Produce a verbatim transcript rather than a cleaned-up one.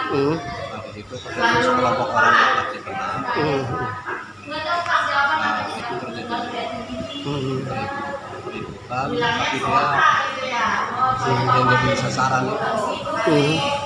Hmm. Nah di situ ketemu sekelompok orang yang lagi tenang. Hmm. Nah itu terjadi Hmm. keributan, tapi dia yang jadi sasaran itu Hmm.